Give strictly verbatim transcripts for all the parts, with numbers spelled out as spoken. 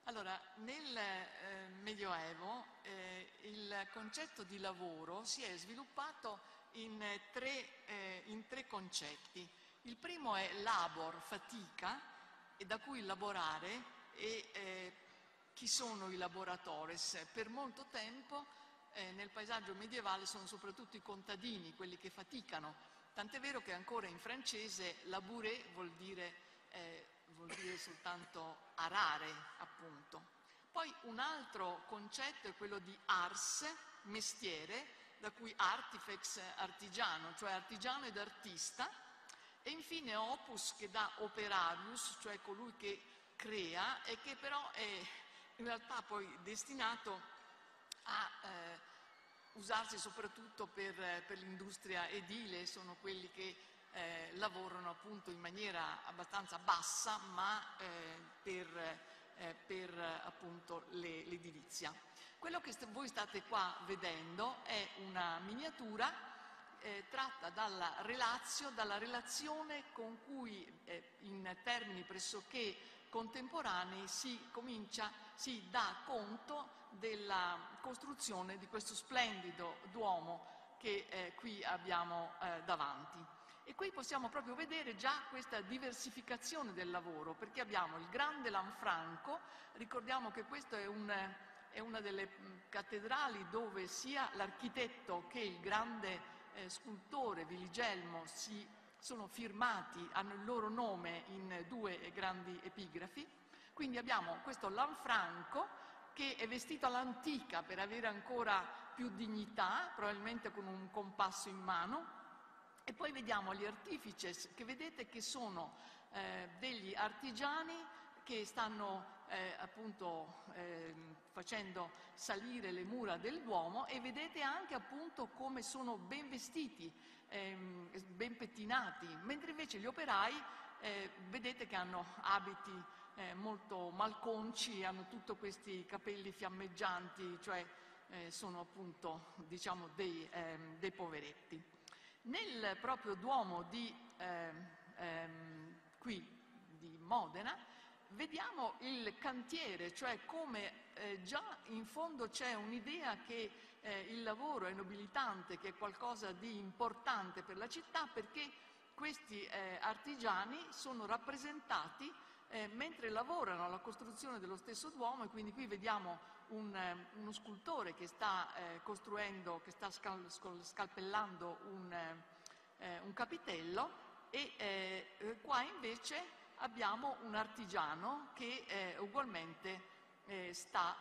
Allora, nel eh, Medioevo eh, il concetto di lavoro si è sviluppato in eh, tre, eh, in tre concetti. Il primo è labor, fatica, e da cui lavorare, e eh, chi sono i laboratores? Per molto tempo eh, nel paesaggio medievale sono soprattutto i contadini, quelli che faticano, tant'è vero che ancora in francese labourer vuol dire eh, vuol dire soltanto arare, appunto. Poi un altro concetto è quello di ars, mestiere, da cui artifex, artigiano, cioè artigiano ed artista, e infine opus, che dà operarius, cioè colui che crea e che però è in realtà poi destinato a eh, usarsi soprattutto per, per l'industria edile, sono quelli che eh, lavorano appunto in maniera abbastanza bassa, ma eh, per, eh, per appunto l'edilizia. Quello che st- voi state qua vedendo è una miniatura eh, tratta dalla relatio, dalla relazione con cui eh, in termini pressoché contemporanei si comincia, si dà conto della costruzione di questo splendido duomo che eh, qui abbiamo eh, davanti. E qui possiamo proprio vedere già questa diversificazione del lavoro, perché abbiamo il grande Lanfranco, ricordiamo che questo è, un, è una delle cattedrali dove sia l'architetto che il grande eh, scultore Viligelmo si sono firmati, hanno il loro nome in due grandi epigrafi. Quindi abbiamo questo Lanfranco che è vestito all'antica per avere ancora più dignità, probabilmente con un compasso in mano, e poi vediamo gli artifices, che vedete che sono eh, degli artigiani che stanno eh, appunto eh, facendo salire le mura del Duomo, e vedete anche appunto come sono ben vestiti, ehm, ben pettinati, mentre invece gli operai eh, vedete che hanno abiti eh, molto malconci, hanno tutti questi capelli fiammeggianti, cioè eh, sono appunto diciamo dei, ehm, dei poveretti. Nel proprio Duomo di, ehm, ehm, qui di Modena vediamo il cantiere, cioè come eh, già in fondo c'è un'idea che eh, il lavoro è nobilitante, che è qualcosa di importante per la città, perché questi eh, artigiani sono rappresentati eh, mentre lavorano alla costruzione dello stesso Duomo, e quindi qui vediamo un, eh, uno scultore che sta eh, costruendo, che sta scal scalpellando un, eh, un capitello, e eh, qua invece abbiamo un artigiano che eh, ugualmente eh, sta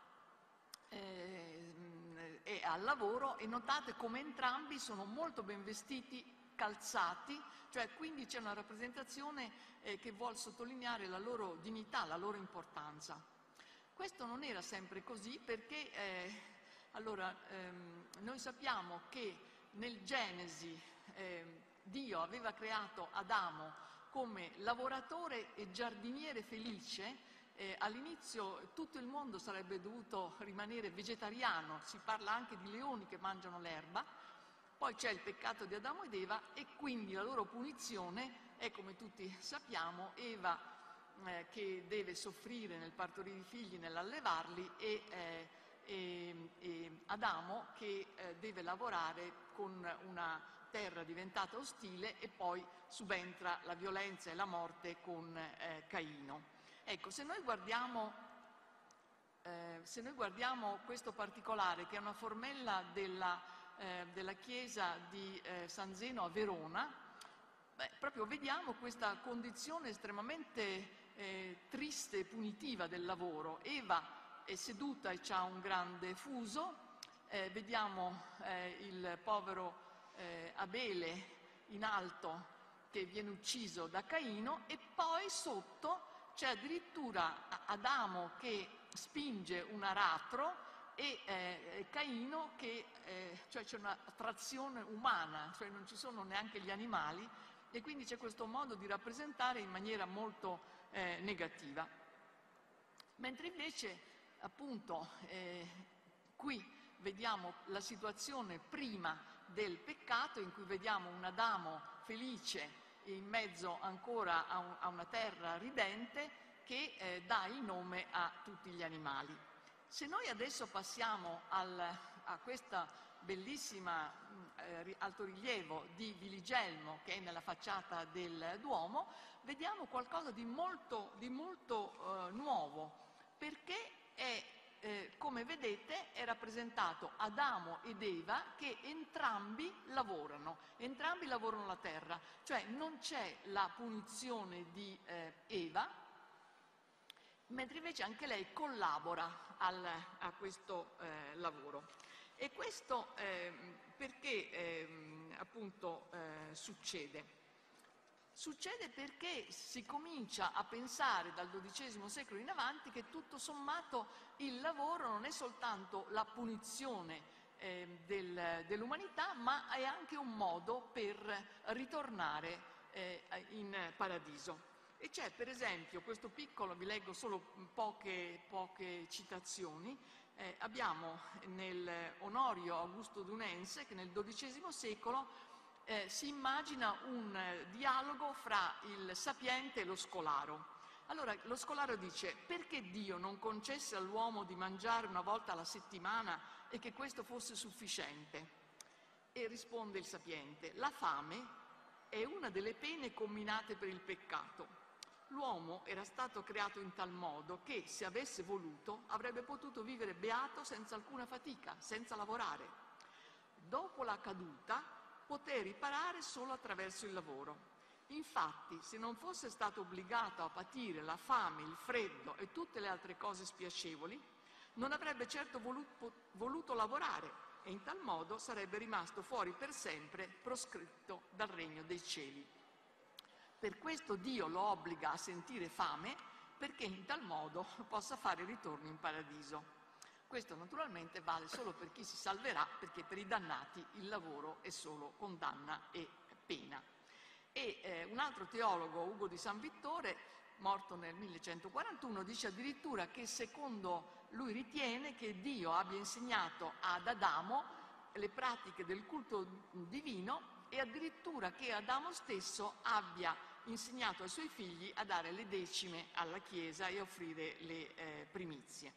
eh, è al lavoro, e notate come entrambi sono molto ben vestiti, calzati, cioè quindi c'è una rappresentazione eh, che vuol sottolineare la loro dignità, la loro importanza. Questo non era sempre così, perché eh, allora, ehm, noi sappiamo che nel Genesi eh, Dio aveva creato Adamo come lavoratore e giardiniere felice. Eh, all'inizio tutto il mondo sarebbe dovuto rimanere vegetariano, si parla anche di leoni che mangiano l'erba. Poi c'è il peccato di Adamo ed Eva, e quindi la loro punizione è, come tutti sappiamo, Eva eh, che deve soffrire nel partorire i figli, nell'allevarli, e, eh, e, e Adamo che eh, deve lavorare con una terra diventata ostile, e poi subentra la violenza e la morte con eh, Caino. Ecco, se noi guardiamo Eh, se noi guardiamo questo particolare, che è una formella della, eh, della chiesa di eh, San Zeno a Verona, beh, proprio vediamo questa condizione estremamente eh, triste e punitiva del lavoro. Eva è seduta e ha un grande fuso, eh, vediamo eh, il povero eh, Abele in alto che viene ucciso da Caino, e poi sotto c'è addirittura Adamo che spinge un aratro, e eh, Caino che, eh, cioè c'è una trazione umana, cioè non ci sono neanche gli animali, e quindi c'è questo modo di rappresentare in maniera molto eh, negativa. Mentre invece, appunto, eh, qui vediamo la situazione prima del peccato, in cui vediamo un Adamo felice in mezzo ancora a, un, a una terra ridente, che eh, dà il nome a tutti gli animali. Se noi adesso passiamo al, a questa bellissima eh, altorilievo di Viligelmo che è nella facciata del Duomo, vediamo qualcosa di molto, di molto eh, nuovo, perché è, eh, come vedete, è rappresentato Adamo ed Eva che entrambi lavorano, entrambi lavorano la terra, cioè non c'è la punizione di eh, Eva, mentre invece anche lei collabora al, a questo eh, lavoro. E questo eh, perché eh, appunto eh, succede? Succede perché si comincia a pensare dal dodicesimo secolo in avanti che tutto sommato il lavoro non è soltanto la punizione eh, del, dell'umanità, ma è anche un modo per ritornare eh, in paradiso. E c'è per esempio questo piccolo, vi leggo solo poche, poche citazioni, eh, abbiamo nel Onorio Augusto Dunense che nel dodicesimo secolo eh, si immagina un eh, dialogo fra il sapiente e lo scolaro. Allora lo scolaro dice: perché Dio non concesse all'uomo di mangiare una volta alla settimana e che questo fosse sufficiente? E risponde il sapiente: la fame è una delle pene comminate per il peccato. L'uomo era stato creato in tal modo che, se avesse voluto, avrebbe potuto vivere beato senza alcuna fatica, senza lavorare. Dopo la caduta, poté riparare solo attraverso il lavoro. Infatti, se non fosse stato obbligato a patire la fame, il freddo e tutte le altre cose spiacevoli, non avrebbe certo voluto, voluto lavorare e in tal modo sarebbe rimasto fuori per sempre, proscritto dal regno dei cieli. Per questo Dio lo obbliga a sentire fame, perché in tal modo possa fare ritorno in paradiso. Questo naturalmente vale solo per chi si salverà, perché per i dannati il lavoro è solo condanna e pena. E eh, un altro teologo, Ugo di San Vittore, morto nel millecentoquarantuno, dice addirittura che secondo lui ritiene che Dio abbia insegnato ad Adamo le pratiche del culto divino e addirittura che Adamo stesso abbia insegnato ai suoi figli a dare le decime alla Chiesa e offrire le eh, primizie.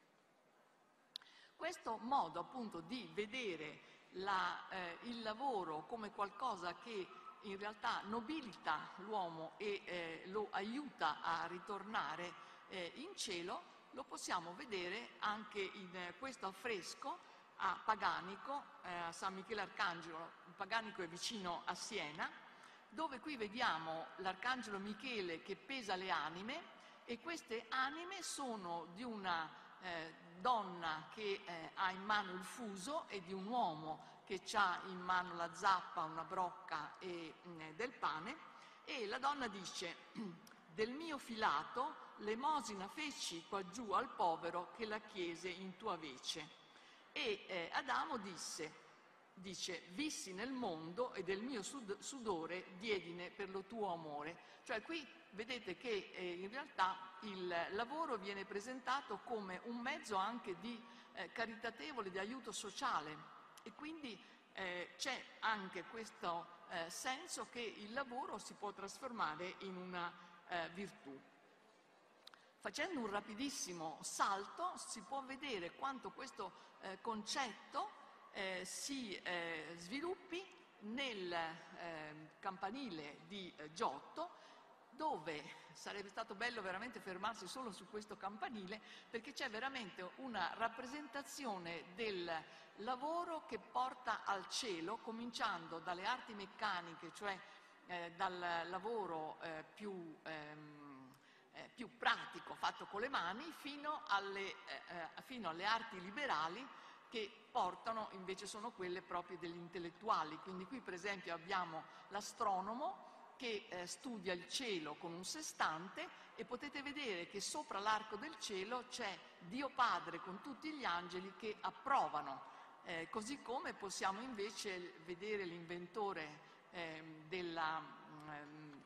Questo modo appunto di vedere la, eh, il lavoro come qualcosa che in realtà nobilita l'uomo e eh, lo aiuta a ritornare eh, in cielo, lo possiamo vedere anche in eh, questo affresco a Paganico, eh, a San Michele Arcangelo. Paganico è vicino a Siena, dove qui vediamo l'Arcangelo Michele che pesa le anime, e queste anime sono di una eh, donna che eh, ha in mano il fuso e di un uomo che ha in mano la zappa, una brocca e mh, del pane, e la donna dice: del mio filato l'emosina feci quaggiù al povero che la chiese in tua vece. E eh, Adamo disse, dice, vissi nel mondo e del mio sud- sudore diedine per lo tuo amore. Cioè qui vedete che eh, in realtà il lavoro viene presentato come un mezzo anche di eh, caritatevole, di aiuto sociale, e quindi eh, c'è anche questo eh, senso che il lavoro si può trasformare in una eh, virtù. Facendo un rapidissimo salto si può vedere quanto questo eh, concetto eh, si eh, sviluppi nel eh, campanile di eh, Giotto, dove sarebbe stato bello veramente fermarsi solo su questo campanile, perché c'è veramente una rappresentazione del lavoro che porta al cielo, cominciando dalle arti meccaniche, cioè eh, dal lavoro eh, più... Ehm, Eh, più pratico, fatto con le mani, fino alle, eh, eh, fino alle arti liberali, che portano, invece sono quelle proprie degli intellettuali. Quindi qui per esempio abbiamo l'astronomo che eh, studia il cielo con un sestante, e potete vedere che sopra l'arco del cielo c'è Dio Padre con tutti gli angeli che approvano, eh, così come possiamo invece vedere l'inventore eh, della... Mh,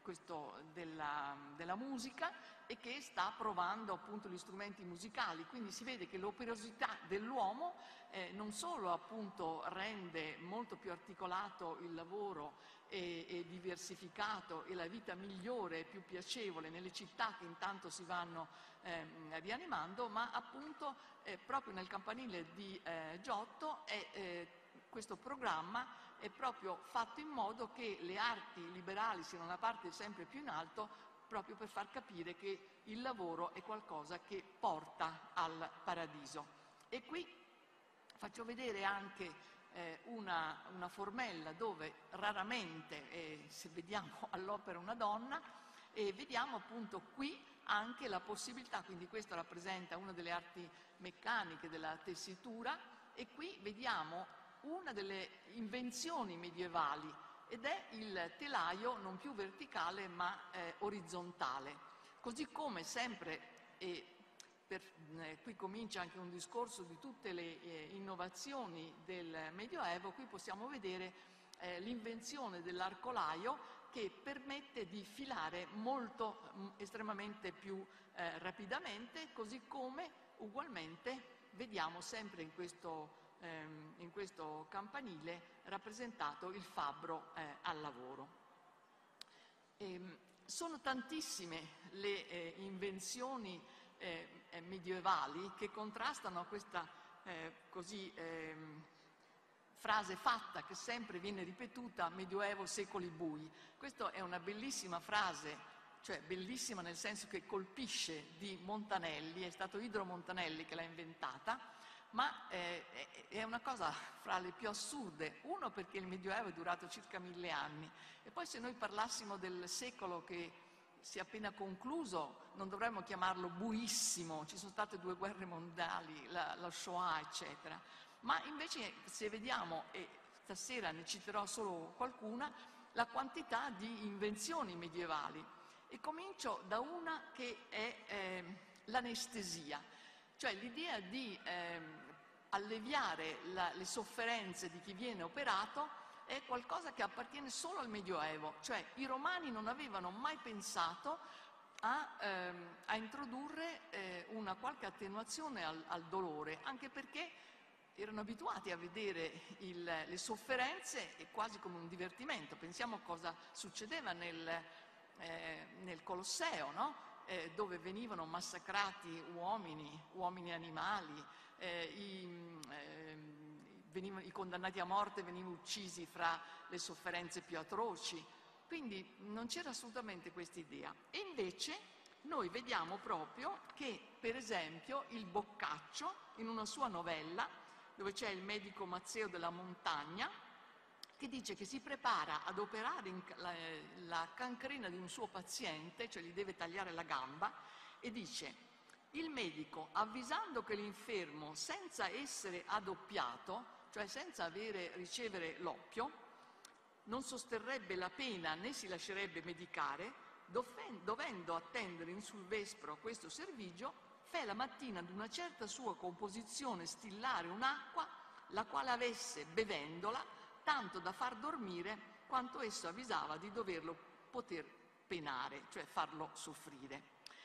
questo, della, della musica e che sta provando appunto gli strumenti musicali, quindi si vede che l'operosità dell'uomo eh, non solo appunto rende molto più articolato il lavoro e, e diversificato e la vita migliore e più piacevole nelle città che intanto si vanno ehm, rianimando, ma appunto eh, proprio nel campanile di eh, Giotto è, eh, questo programma è proprio fatto in modo che le arti liberali siano una parte sempre più in alto, proprio per far capire che il lavoro è qualcosa che porta al paradiso. E qui faccio vedere anche eh, una, una formella dove raramente eh, se vediamo all'opera una donna, e vediamo appunto qui anche la possibilità, quindi questo rappresenta una delle arti meccaniche della tessitura, e qui vediamo una delle invenzioni medievali, ed è il telaio non più verticale ma eh, orizzontale. Così come sempre, e per, eh, qui comincia anche un discorso di tutte le eh, innovazioni del Medioevo, qui possiamo vedere eh, l'invenzione dell'arcolaio che permette di filare molto, mh, estremamente più eh, rapidamente, così come ugualmente vediamo sempre in questo in questo campanile rappresentato il fabbro eh, al lavoro. E, sono tantissime le eh, invenzioni eh, medievali che contrastano a questa eh, così, eh, frase fatta che sempre viene ripetuta: Medioevo, secoli bui. Questa è una bellissima frase, cioè bellissima nel senso che colpisce, di Montanelli, è stato Idro Montanelli che l'ha inventata, ma eh, è una cosa fra le più assurde. Uno, perché il Medioevo è durato circa mille anni, e poi se noi parlassimo del secolo che si è appena concluso non dovremmo chiamarlo buissimo, ci sono state due guerre mondiali, la, la Shoah eccetera, ma invece se vediamo, e stasera ne citerò solo qualcuna, la quantità di invenzioni medievali, e comincio da una che è eh, l'anestesia, cioè l'idea di eh, alleviare la, le sofferenze di chi viene operato è qualcosa che appartiene solo al Medioevo, cioè i romani non avevano mai pensato a, ehm, a introdurre eh, una qualche attenuazione al, al dolore, anche perché erano abituati a vedere il, le sofferenze quasi come un divertimento. Pensiamo cosa succedeva nel, eh, nel Colosseo, no? Eh, dove venivano massacrati uomini, uomini e animali, eh, i, eh, venivano, i condannati a morte venivano uccisi fra le sofferenze più atroci, quindi non c'era assolutamente questa idea. E invece noi vediamo proprio che, per esempio, il Boccaccio, in una sua novella, dove c'è il medico Mazzeo della Montagna, che dice che si prepara ad operare in la, la cancrena di un suo paziente, cioè gli deve tagliare la gamba, e dice: il medico, avvisando che l'infermo, senza essere addoppiato, cioè senza avere, ricevere l'oppio, non sosterrebbe la pena né si lascerebbe medicare, dovendo attendere in sul vespro questo servigio, fe la mattina ad una certa sua composizione stillare un'acqua, la quale avesse, bevendola, tanto da far dormire quanto esso avvisava di doverlo poter penare, cioè farlo soffrire.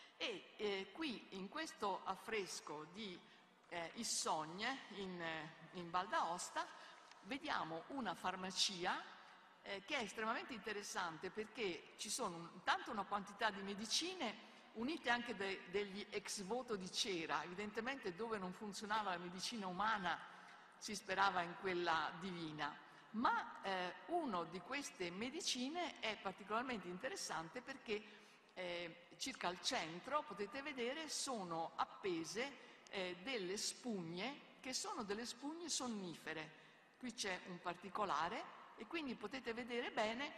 E eh, qui in questo affresco di eh, Issogne in, in Val d'Aosta vediamo una farmacia eh, che è estremamente interessante, perché ci sono intanto una quantità di medicine unite anche de, degli ex voto di cera, evidentemente dove non funzionava la medicina umana si sperava in quella divina. Ma eh, una di queste medicine è particolarmente interessante perché eh, circa al centro, potete vedere, sono appese eh, delle spugne che sono delle spugne sonnifere. Qui c'è un particolare e quindi potete vedere bene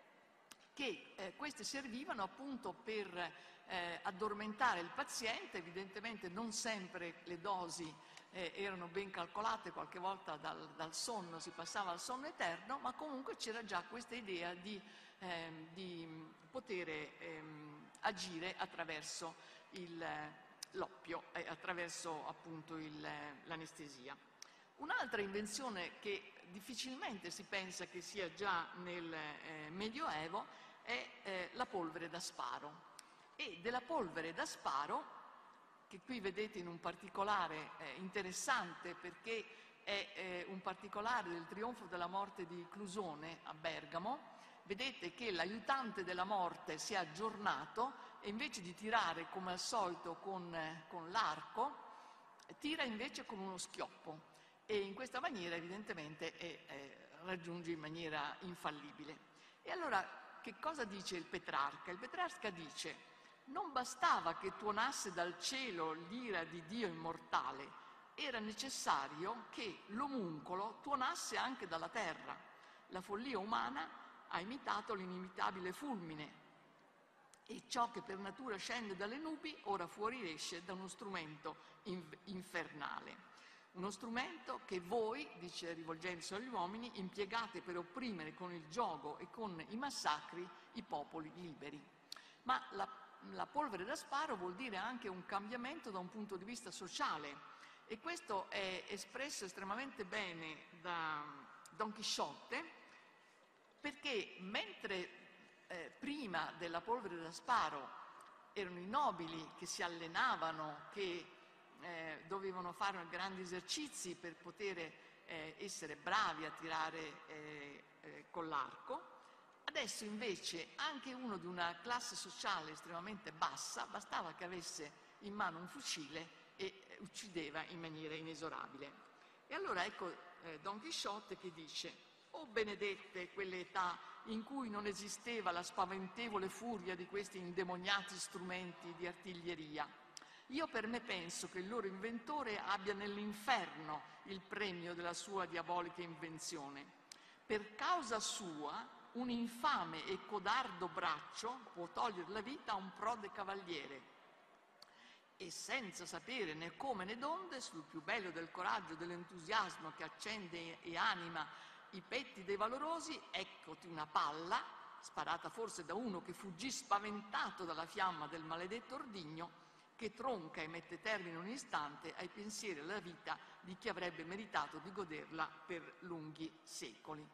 che eh, queste servivano appunto per eh, addormentare il paziente. Evidentemente non sempre le dosi Eh, erano ben calcolate, qualche volta dal, dal sonno si passava al sonno eterno, ma comunque c'era già questa idea di, ehm, di poter ehm, agire attraverso l'oppio, eh, attraverso appunto l'anestesia. Un'altra invenzione che difficilmente si pensa che sia già nel eh, Medioevo è eh, la polvere da sparo. E della polvere da sparo, che qui vedete in un particolare eh, interessante perché è eh, un particolare del trionfo della morte di Clusone a Bergamo, vedete che l'aiutante della morte si è aggiornato e invece di tirare come al solito con, eh, con l'arco, tira invece con uno schioppo e in questa maniera evidentemente eh, eh, raggiunge in maniera infallibile. E allora che cosa dice il Petrarca? Il Petrarca dice: non bastava che tuonasse dal cielo l'ira di Dio immortale, era necessario che l'omuncolo tuonasse anche dalla terra. La follia umana ha imitato l'inimitabile fulmine e ciò che per natura scende dalle nubi ora fuori esce da uno strumento infernale. Uno strumento che voi, dice rivolgendosi agli uomini, impiegate per opprimere con il giogo e con i massacri i popoli liberi. Ma la La polvere da sparo vuol dire anche un cambiamento da un punto di vista sociale e questo è espresso estremamente bene da Don Chisciotte, perché mentre eh, prima della polvere da sparo erano i nobili che si allenavano, che eh, dovevano fare grandi esercizi per poter eh, essere bravi a tirare eh, eh, con l'arco, adesso invece anche uno di una classe sociale estremamente bassa bastava che avesse in mano un fucile e uccideva in maniera inesorabile. E allora ecco eh, Don Chisciotte che dice: «Oh benedette quelle età in cui non esisteva la spaventevole furia di questi indemoniati strumenti di artiglieria. Io per me penso che il loro inventore abbia nell'inferno il premio della sua diabolica invenzione. Per causa sua un infame e codardo braccio può togliere la vita a un prode cavaliere e senza sapere né come né donde, sul più bello del coraggio e dell'entusiasmo che accende e anima i petti dei valorosi, eccoti una palla, sparata forse da uno che fuggì spaventato dalla fiamma del maledetto ordigno, che tronca e mette termine in un istante ai pensieri e alla vita di chi avrebbe meritato di goderla per lunghi secoli».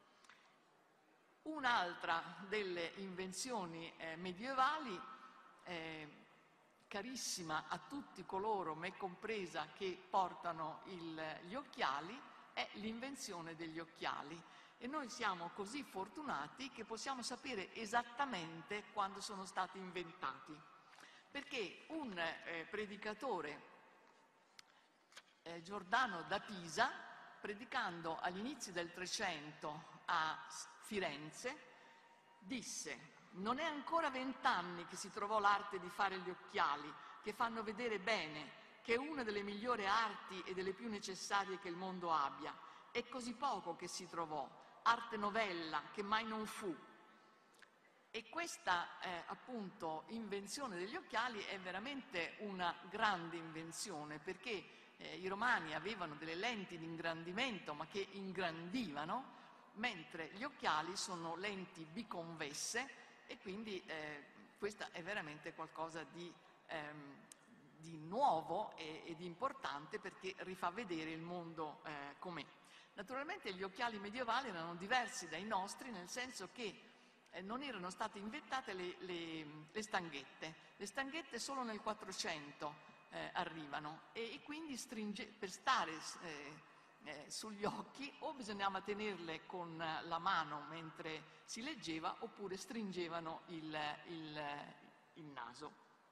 Un'altra delle invenzioni eh, medievali, eh, carissima a tutti coloro, me compresa, che portano il, gli occhiali, è l'invenzione degli occhiali. E noi siamo così fortunati che possiamo sapere esattamente quando sono stati inventati. Perché un eh, predicatore, eh, Giordano da Pisa, predicando agli inizi del Trecento a Firenze, disse: non è ancora vent'anni che si trovò l'arte di fare gli occhiali, che fanno vedere bene, che è una delle migliori arti e delle più necessarie che il mondo abbia. È così poco che si trovò, arte novella, che mai non fu. E questa eh, appunto invenzione degli occhiali è veramente una grande invenzione, perché eh, i romani avevano delle lenti di ingrandimento ma che ingrandivano, mentre gli occhiali sono lenti biconvesse e quindi eh, questa è veramente qualcosa di, ehm, di nuovo e, e di importante, perché rifà vedere il mondo eh, com'è. Naturalmente gli occhiali medievali erano diversi dai nostri, nel senso che eh, non erano state inventate le, le, le stanghette. Le stanghette solo nel quattrocento eh, arrivano e, e quindi stringe, per stare eh, Eh, sugli occhi o bisognava tenerle con la mano mentre si leggeva oppure stringevano il, il, il naso.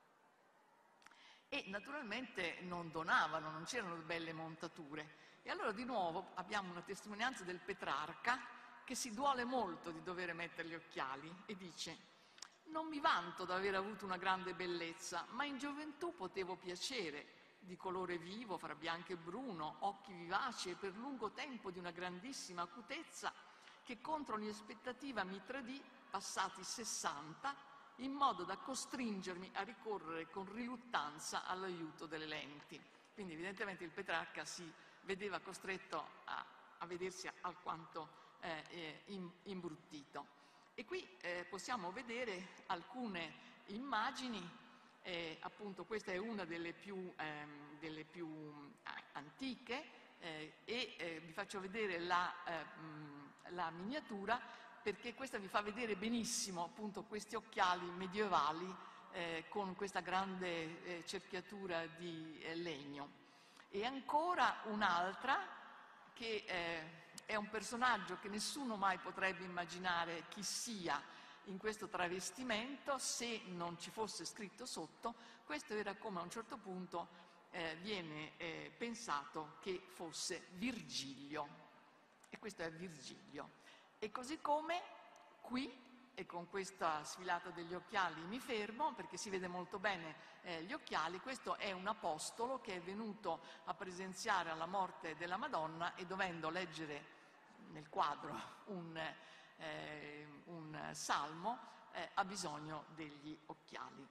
E naturalmente non donavano, non c'erano belle montature. E allora di nuovo abbiamo una testimonianza del Petrarca che si duole molto di dover mettere gli occhiali e dice: non mi vanto d'aver avuto una grande bellezza, ma in gioventù potevo piacere, di colore vivo, fra bianco e bruno, occhi vivaci e per lungo tempo di una grandissima acutezza, che contro ogni aspettativa mi tradì, passati sessanta, in modo da costringermi a ricorrere con riluttanza all'aiuto delle lenti. Quindi evidentemente il Petrarca si vedeva costretto a, a vedersi alquanto eh, eh, imbruttito. E qui eh, possiamo vedere alcune immagini. Eh, appunto questa è una delle più, ehm, delle più eh, antiche eh, e eh, vi faccio vedere la, eh, mh, la miniatura perché questa vi fa vedere benissimo appunto questi occhiali medievali eh, con questa grande eh, cerchiatura di eh, legno. E ancora un'altra che eh, è un personaggio che nessuno mai potrebbe immaginare chi sia in questo travestimento se non ci fosse scritto sotto. Questo era come a un certo punto eh, viene eh, pensato che fosse Virgilio, e questo è Virgilio. E così come qui, e con questa sfilata degli occhiali mi fermo perché si vede molto bene eh, gli occhiali, questo è un apostolo che è venuto a presenziare alla morte della Madonna e, dovendo leggere nel quadro un, eh, un salmo, eh, ha bisogno degli occhiali.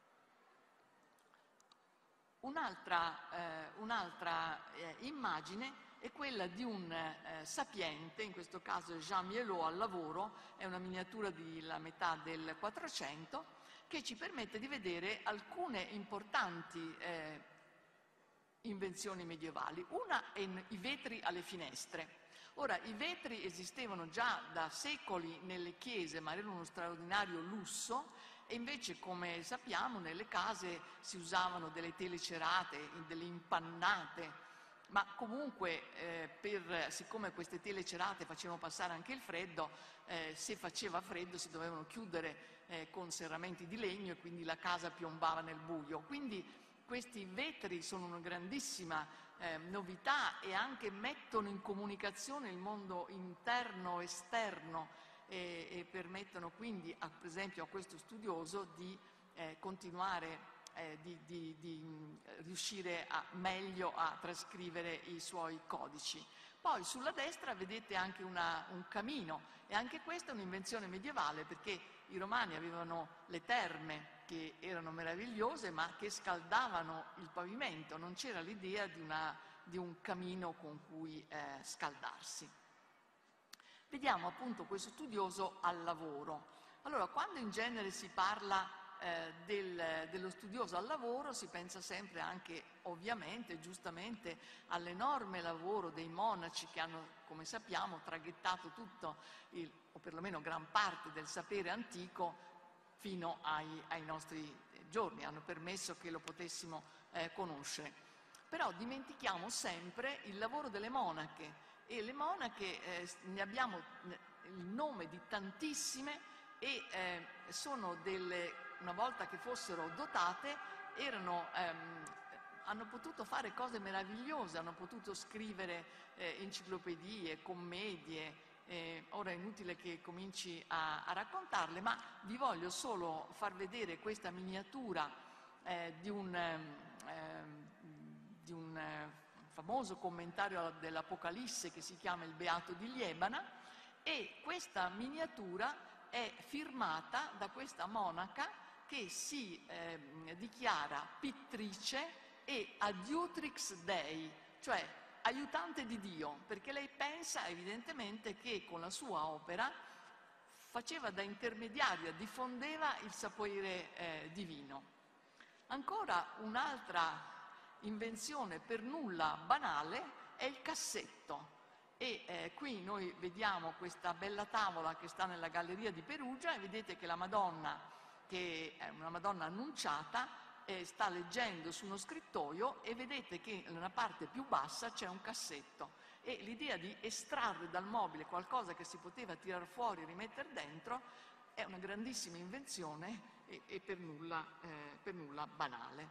Un'altra, eh, un'altra eh, immagine è quella di un eh, sapiente, in questo caso Jean Mielot al lavoro, è una miniatura della metà del Quattrocento, che ci permette di vedere alcune importanti eh, invenzioni medievali. Una è i vetri alle finestre. Ora, i vetri esistevano già da secoli nelle chiese, ma erano uno straordinario lusso, e invece, come sappiamo, nelle case si usavano delle tele cerate, delle impannate, ma comunque eh, per, siccome queste tele cerate facevano passare anche il freddo, eh, se faceva freddo si dovevano chiudere eh, con serramenti di legno e quindi la casa piombava nel buio. Quindi questi vetri sono una grandissima eh, novità e anche mettono in comunicazione il mondo interno e esterno e, e permettono quindi, a, per esempio, a questo studioso di eh, continuare Eh, di, di, di riuscire a, meglio a trascrivere i suoi codici. Poi sulla destra vedete anche una, un camino, e anche questa è un'invenzione medievale, perché i romani avevano le terme che erano meravigliose ma che scaldavano il pavimento, non c'era l'idea di, di un camino con cui eh, scaldarsi. Vediamo appunto questo studioso al lavoro. Allora, quando in genere si parla Eh, del, dello studioso al lavoro, si pensa sempre anche, ovviamente, giustamente, all'enorme lavoro dei monaci che hanno, come sappiamo, traghettato tutto, il, o perlomeno gran parte del sapere antico fino ai, ai nostri giorni, hanno permesso che lo potessimo eh, conoscere. Però dimentichiamo sempre il lavoro delle monache, e le monache eh, ne abbiamo il nome di tantissime, e eh, sono delle, una volta che fossero dotate, erano, ehm, hanno potuto fare cose meravigliose, hanno potuto scrivere eh, enciclopedie, commedie, eh, ora è inutile che cominci a, a raccontarle, ma vi voglio solo far vedere questa miniatura eh, di un, ehm, di un eh, famoso commentario dell'Apocalisse che si chiama Il Beato di Liebana, e questa miniatura è firmata da questa monaca che si eh, dichiara pittrice e adiutrix Dei, cioè aiutante di Dio, perché lei pensa evidentemente che con la sua opera faceva da intermediaria, diffondeva il sapere eh, divino. Ancora un'altra invenzione per nulla banale è il cassetto. E eh, qui noi vediamo questa bella tavola che sta nella Galleria di Perugia, e vedete che la Madonna, che è una Madonna annunciata, eh, sta leggendo su uno scrittoio, e vedete che nella parte più bassa c'è un cassetto, e l'idea di estrarre dal mobile qualcosa che si poteva tirar fuori e rimettere dentro è una grandissima invenzione e, e per, nulla, eh, per nulla banale.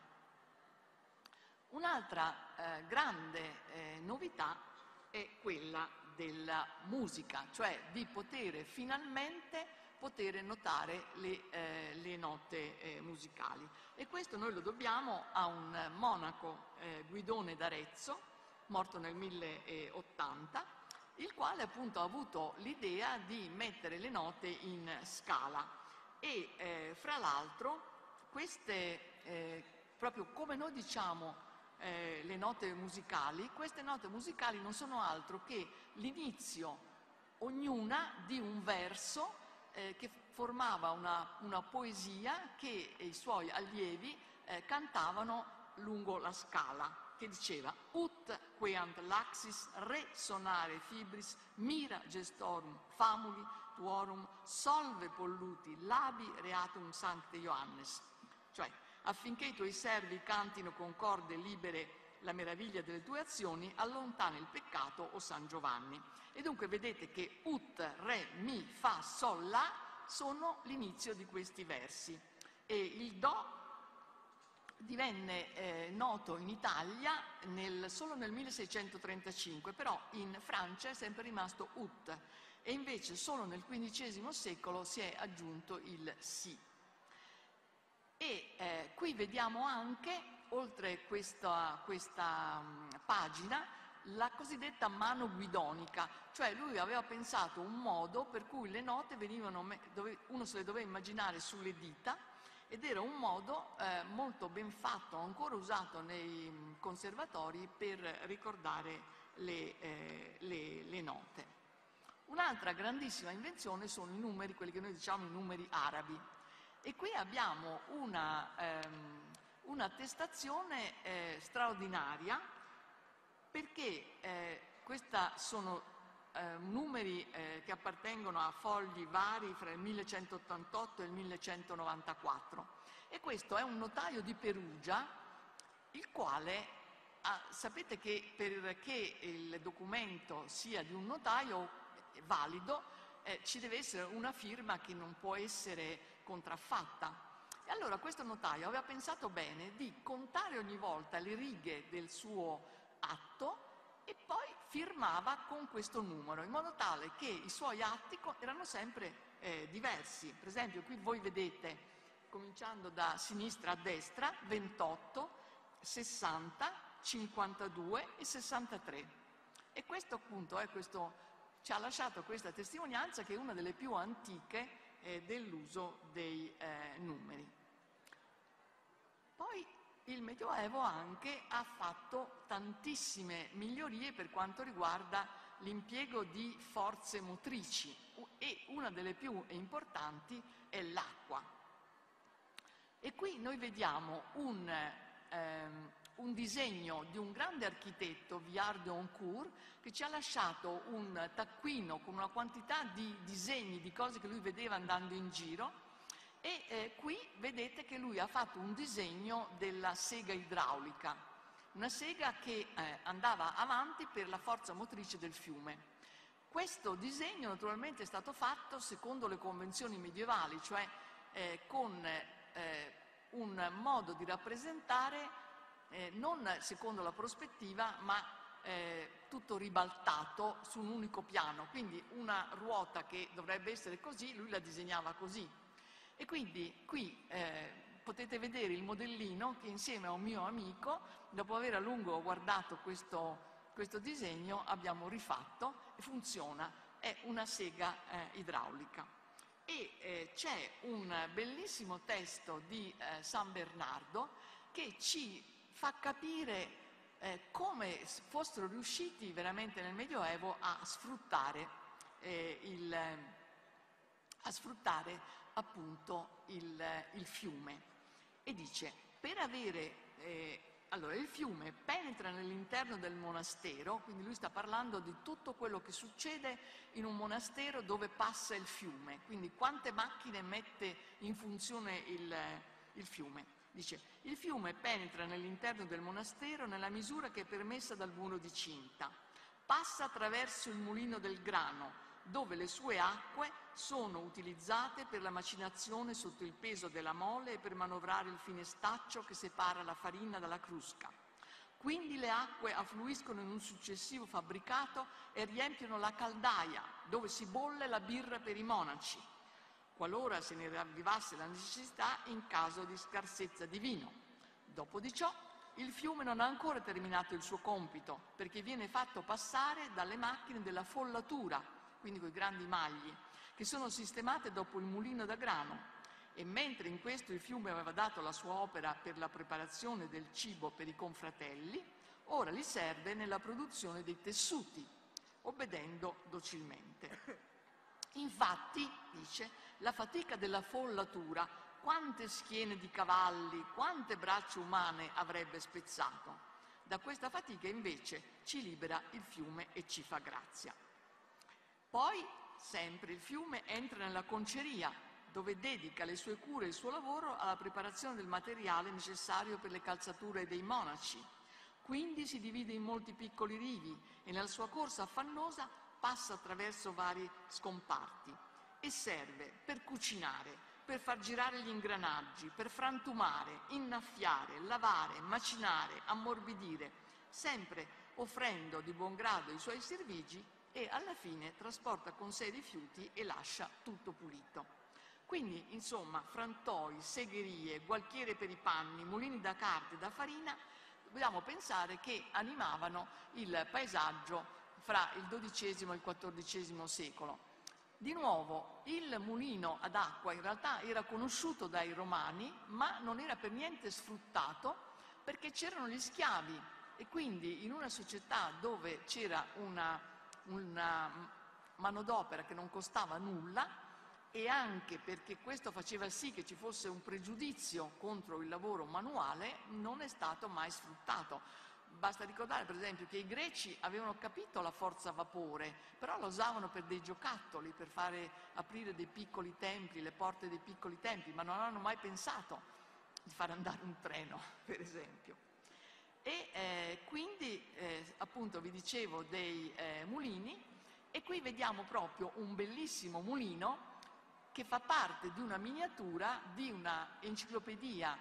Un'altra eh, grande eh, novità è quella della musica, cioè di poter finalmente poter notare le, eh, le note eh, musicali. E questo noi lo dobbiamo a un monaco, eh, Guidone d'Arezzo, morto nel mille ottanta, il quale appunto ha avuto l'idea di mettere le note in scala. E eh, fra l'altro queste, eh, proprio come noi diciamo, Eh, le note musicali, queste note musicali non sono altro che l'inizio, ognuna, di un verso eh, che formava una, una poesia che i suoi allievi eh, cantavano lungo la scala, che diceva ut queant laxis re sonare fibris mira gestorum famuli tuorum solve polluti labi reatum sancte Ioannes, cioè affinché i tuoi servi cantino con corde libere la meraviglia delle tue azioni, allontana il peccato, o San Giovanni. E dunque vedete che ut, re, mi, fa, sol, la sono l'inizio di questi versi. E il do divenne eh, noto in Italia nel, solo nel milleseicentotrentacinque, però in Francia è sempre rimasto ut, e invece solo nel quindicesimo secolo si è aggiunto il si. E eh, qui vediamo anche, oltre questa, questa um, pagina, la cosiddetta mano guidonica, cioè lui aveva pensato un modo per cui le note venivano, dove uno se le doveva immaginare sulle dita, ed era un modo eh, molto ben fatto, ancora usato nei conservatori per ricordare le, eh, le, le note. Un'altra grandissima invenzione sono i numeri, quelli che noi diciamo i numeri arabi. E qui abbiamo una, ehm, un'attestazione eh, straordinaria, perché eh, questi sono eh, numeri eh, che appartengono a fogli vari fra il millecentottantotto e il millecentonovantaquattro. E questo è un notaio di Perugia, il quale, ha, sapete che perché il documento sia di un notaio valido, eh, ci deve essere una firma che non può essere contraffatta. E allora questo notaio aveva pensato bene di contare ogni volta le righe del suo atto e poi firmava con questo numero, in modo tale che i suoi atti erano sempre eh, diversi. Per esempio qui voi vedete, cominciando da sinistra a destra, ventotto, sessanta, cinquantadue e sessantatré. E questo appunto è questo, ci ha lasciato questa testimonianza, che è una delle più antiche eh, dell'uso dei eh, numeri. Poi il Medioevo anche ha fatto tantissime migliorie per quanto riguarda l'impiego di forze motrici, e una delle più importanti è l'acqua. E qui noi vediamo un, ehm, un disegno di un grande architetto, Villard de Honcourt, che ci ha lasciato un taccuino con una quantità di disegni, di cose che lui vedeva andando in giro. E eh, qui vedete che lui ha fatto un disegno della sega idraulica, una sega che eh, andava avanti per la forza motrice del fiume. Questo disegno naturalmente è stato fatto secondo le convenzioni medievali, cioè eh, con eh, un modo di rappresentare eh, non secondo la prospettiva, ma eh, tutto ribaltato su un unico piano. Quindi una ruota che dovrebbe essere così, lui la disegnava così. E quindi qui eh, potete vedere il modellino che insieme a un mio amico, dopo aver a lungo guardato questo, questo disegno, abbiamo rifatto, e funziona, è una sega eh, idraulica. E eh, c'è un bellissimo testo di eh, San Bernardo che ci fa capire eh, come fossero riusciti veramente nel Medioevo a sfruttare eh, il... a sfruttare appunto il, il fiume. E dice, per avere, eh, allora il fiume penetra nell'interno del monastero, quindi lui sta parlando di tutto quello che succede in un monastero dove passa il fiume, quindi quante macchine mette in funzione il, il fiume. Dice, il fiume penetra nell'interno del monastero nella misura che è permessa dal muro di cinta, passa attraverso il mulino del grano, dove le sue acque sono utilizzate per la macinazione sotto il peso della mole e per manovrare il finestaccio che separa la farina dalla crusca. Quindi le acque affluiscono in un successivo fabbricato e riempiono la caldaia, dove si bolle la birra per i monaci, qualora se ne ravvivasse la necessità in caso di scarsezza di vino. Dopo di ciò, il fiume non ha ancora terminato il suo compito, perché viene fatto passare dalle macchine della follatura, quindi con i grandi magli, che sono sistemate dopo il mulino da grano, e mentre in questo il fiume aveva dato la sua opera per la preparazione del cibo per i confratelli, ora li serve nella produzione dei tessuti, obbedendo docilmente. Infatti, dice, la fatica della follatura, quante schiene di cavalli, quante braccia umane avrebbe spezzato. Da questa fatica invece ci libera il fiume e ci fa grazia. Poi sempre il fiume entra nella conceria, dove dedica le sue cure e il suo lavoro alla preparazione del materiale necessario per le calzature dei monaci. Quindi si divide in molti piccoli rivi e nella sua corsa affannosa passa attraverso vari scomparti e serve per cucinare, per far girare gli ingranaggi, per frantumare, innaffiare, lavare, macinare, ammorbidire, sempre offrendo di buon grado i suoi servigi, e alla fine trasporta con sé i rifiuti e lascia tutto pulito. Quindi, insomma, frantoi, segherie, gualchiere per i panni, mulini da carte e da farina, dobbiamo pensare che animavano il paesaggio fra il dodicesimo e il quattordicesimo secolo. Di nuovo, il mulino ad acqua in realtà era conosciuto dai romani, ma non era per niente sfruttato perché c'erano gli schiavi, e quindi in una società dove c'era una, una manodopera che non costava nulla, e anche perché questo faceva sì che ci fosse un pregiudizio contro il lavoro manuale, non è stato mai sfruttato. Basta ricordare per esempio che i greci avevano capito la forza a vapore, però la usavano per dei giocattoli, per fare aprire dei piccoli templi, le porte dei piccoli templi, ma non hanno mai pensato di far andare un treno, per esempio. E eh, quindi eh, appunto vi dicevo dei eh, mulini, e qui vediamo proprio un bellissimo mulino che fa parte di una miniatura di una enciclopedia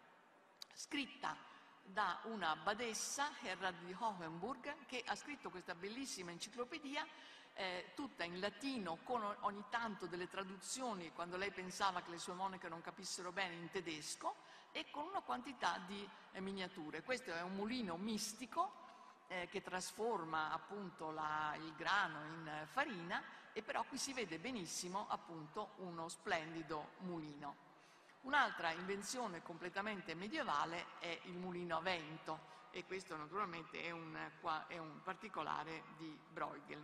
scritta da una badessa, Herra di Hohenburg, che ha scritto questa bellissima enciclopedia eh, tutta in latino, con ogni tanto delle traduzioni quando lei pensava che le sue monache non capissero bene, in tedesco, e con una quantità di eh, miniature. Questo è un mulino mistico eh, che trasforma appunto la, il grano in farina, e però qui si vede benissimo appunto uno splendido mulino. Un'altra invenzione completamente medievale è il mulino a vento, e questo naturalmente è un, è un particolare di Bruegel.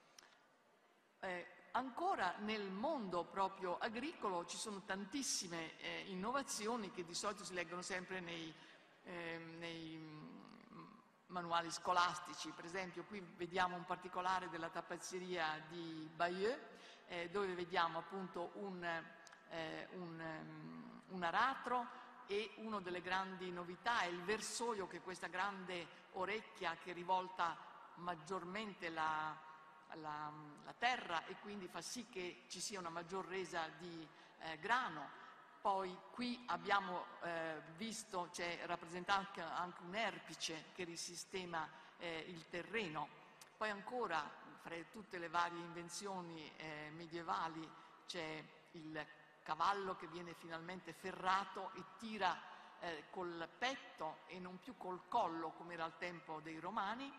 Eh, ancora nel mondo proprio agricolo ci sono tantissime eh, innovazioni che di solito si leggono sempre nei, eh, nei manuali scolastici. Per esempio qui vediamo un particolare della tappezzeria di Bayeux, eh, dove vediamo appunto un, eh, un, um, un aratro, e una delle grandi novità è il versoio, che è questa grande orecchia che rivolta maggiormente la, la, la terra, e quindi fa sì che ci sia una maggior resa di eh, grano. Poi qui abbiamo eh, visto, c'è rappresentato anche un erpice che risistema eh, il terreno. Poi ancora, fra tutte le varie invenzioni eh, medievali, c'è il cavallo che viene finalmente ferrato e tira eh, col petto e non più col collo, come era al tempo dei Romani.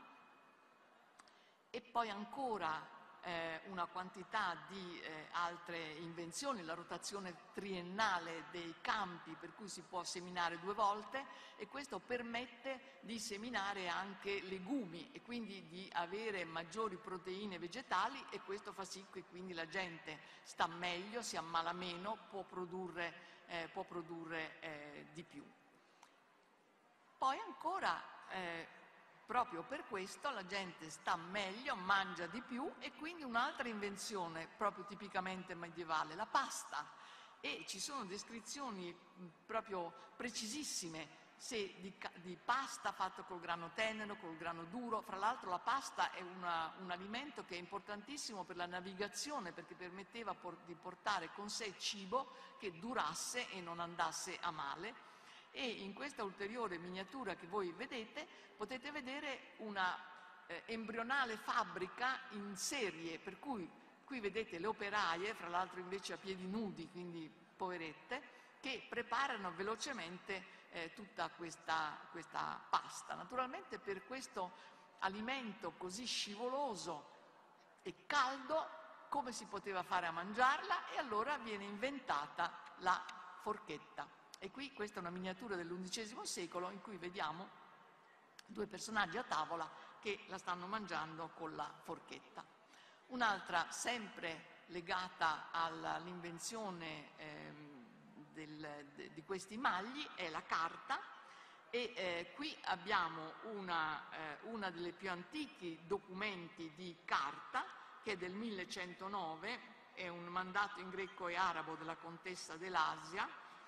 E poi ancora Eh, una quantità di eh, altre invenzioni, la rotazione triennale dei campi, per cui si può seminare due volte, e questo permette di seminare anche legumi e quindi di avere maggiori proteine vegetali, e questo fa sì che quindi la gente sta meglio, si ammala meno, può produrre, eh, può produrre eh, di più. Poi ancora eh, proprio per questo la gente sta meglio, mangia di più, e quindi un'altra invenzione proprio tipicamente medievale, la pasta. E ci sono descrizioni proprio precisissime se di, di pasta fatta col grano tenero, col grano duro. Fra l'altro la pasta è una, un alimento che è importantissimo per la navigazione, perché permetteva por, di portare con sé cibo che durasse e non andasse a male. E in questa ulteriore miniatura che voi vedete potete vedere una eh, embrionale fabbrica in serie, per cui qui vedete le operaie, fra l'altro invece a piedi nudi, quindi poverette, che preparano velocemente eh, tutta questa, questa pasta. Naturalmente per questo alimento così scivoloso e caldo, come si poteva fare a mangiarla? E allora viene inventata la forchetta. E qui questa è una miniatura dell'undicesimo secolo in cui vediamo due personaggi a tavola che la stanno mangiando con la forchetta. Un'altra sempre legata all'invenzione ehm, del, de, di questi magli è la carta, e eh, qui abbiamo una, eh, una delle più antichi documenti di carta che è del millecentonove, è un mandato in greco e arabo della contessa dell'Asia,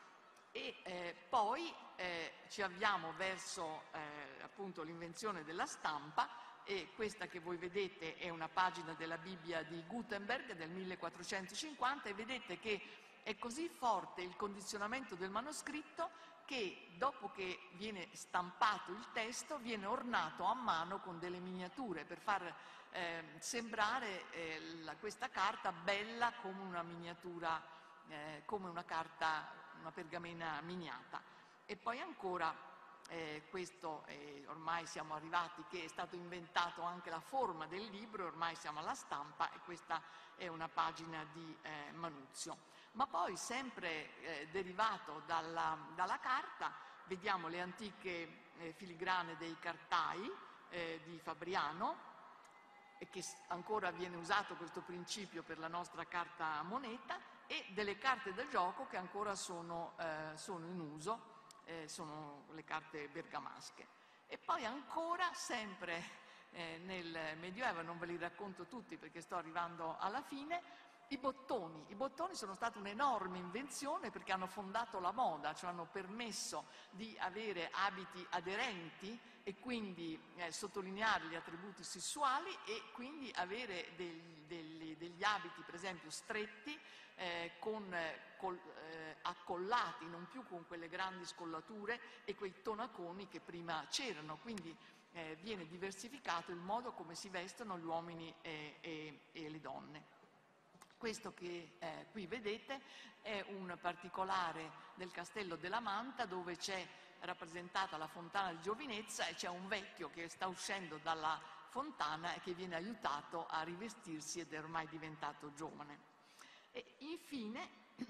e eh, poi eh, ci avviamo verso eh, appunto l'invenzione della stampa, e questa che voi vedete è una pagina della Bibbia di Gutenberg del millequattrocentocinquanta, e vedete che è così forte il condizionamento del manoscritto che dopo che viene stampato il testo viene ornato a mano con delle miniature per far eh, sembrare eh, la, questa carta bella come una miniatura, eh, come una carta, una pergamena miniata. E poi ancora, eh, questo eh, ormai siamo arrivati che è stato inventato anche la forma del libro, ormai siamo alla stampa, e questa è una pagina di eh, Manuzio. Ma poi, sempre eh, derivato dalla, dalla carta, vediamo le antiche eh, filigrane dei cartai eh, di Fabriano, e che ancora viene usato questo principio per la nostra carta moneta, e delle carte da gioco che ancora sono, eh, sono in uso, eh, sono le carte bergamasche. E poi ancora, sempre eh, nel Medioevo, non ve li racconto tutti perché sto arrivando alla fine, i bottoni. I bottoni sono stata un'enorme invenzione perché hanno fondato la moda, cioè hanno permesso di avere abiti aderenti e quindi eh, sottolineare gli attributi sessuali, e quindi avere degli, degli, degli abiti, per esempio, stretti, eh, con, col, eh, accollati, non più con quelle grandi scollature e quei tonaconi che prima c'erano. Quindi eh, viene diversificato il modo come si vestono gli uomini e, e, e le donne. Questo che eh, qui vedete è un particolare del castello della Manta, dove c'è rappresentata la fontana di giovinezza e c'è un vecchio che sta uscendo dalla fontana e che viene aiutato a rivestirsi ed è ormai diventato giovane. E infine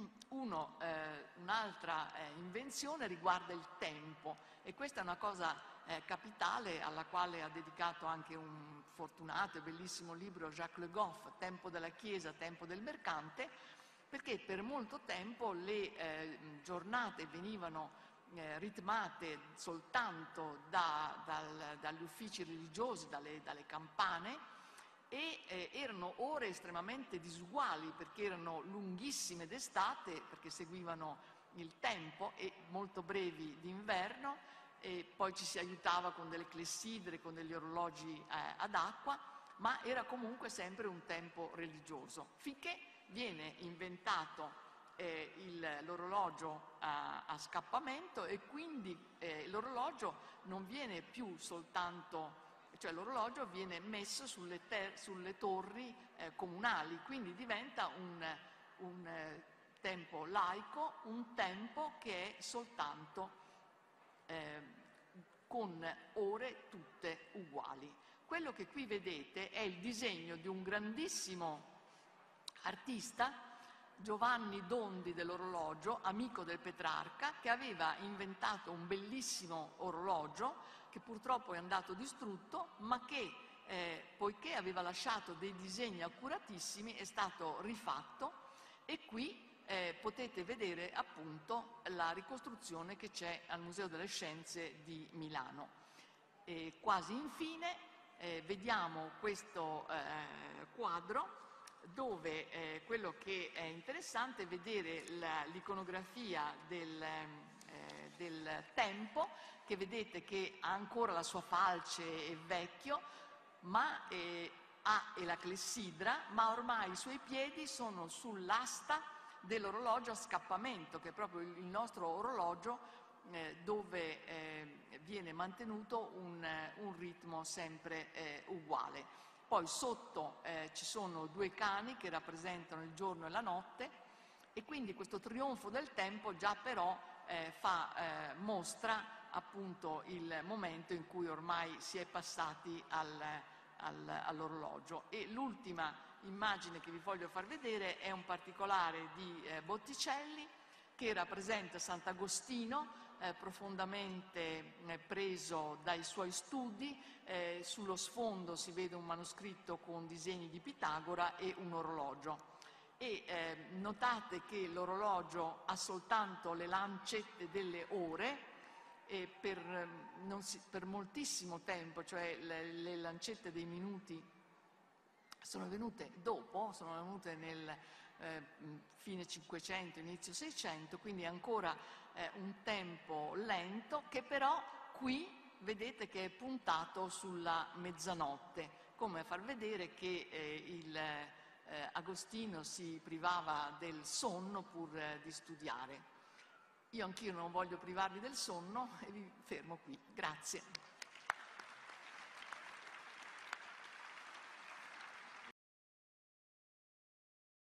uno, eh, un'altra eh, invenzione riguarda il tempo, e questa è una cosa eh, capitale alla quale ha dedicato anche un fortunato e bellissimo libro Jacques Le Goff, Tempo della Chiesa, Tempo del Mercante, perché per molto tempo le eh, giornate venivano eh, ritmate soltanto da, dal, dagli uffici religiosi, dalle, dalle campane, e eh, erano ore estremamente disuguali perché erano lunghissime d'estate, perché seguivano il tempo, e molto brevi d'inverno, e poi ci si aiutava con delle clessidre, con degli orologi eh, ad acqua, ma era comunque sempre un tempo religioso, finché viene inventato eh, il, l'orologio a, a scappamento, e quindi eh, l'orologio non viene più soltanto, cioè l'orologio viene messo sulle, ter- sulle torri eh, comunali, quindi diventa un, un eh, tempo laico, un tempo che è soltanto eh, con ore tutte uguali. Quello che qui vedete è il disegno di un grandissimo artista, Giovanni Dondi dell'orologio, amico del Petrarca, che aveva inventato un bellissimo orologio che purtroppo è andato distrutto, ma che eh, poiché aveva lasciato dei disegni accuratissimi è stato rifatto, e qui eh, potete vedere appunto la ricostruzione che c'è al Museo delle Scienze di Milano. E quasi infine eh, vediamo questo eh, quadro dove eh, quello che è interessante è vedere la, l'iconografia del, eh, del tempo, che vedete che ha ancora la sua falce, è vecchio, ma eh, ha e la clessidra, ma ormai i suoi piedi sono sull'asta dell'orologio a scappamento, che è proprio il nostro orologio eh, dove eh, viene mantenuto un, un ritmo sempre eh, uguale. Poi sotto eh, ci sono due cani che rappresentano il giorno e la notte, e quindi questo trionfo del tempo già però eh, fa, eh, mostra appunto il momento in cui ormai si è passati al, al, all'orologio. E l'ultima immagine che vi voglio far vedere è un particolare di eh, Botticelli, che rappresenta Sant'Agostino, eh, profondamente eh, preso dai suoi studi. Eh, sullo sfondo si vede un manoscritto con disegni di Pitagora e un orologio. E eh, notate che l'orologio ha soltanto le lancette delle ore, e per, non si, per moltissimo tempo, cioè le, le lancette dei minuti sono venute dopo, sono venute nel eh, fine Cinquecento, inizio Seicento, quindi ancora eh, un tempo lento che però qui vedete che è puntato sulla mezzanotte, come a far vedere che eh, il, eh, Agostino si privava del sonno pur eh, di studiare. Io anch'io non voglio privarvi del sonno e vi fermo qui. Grazie.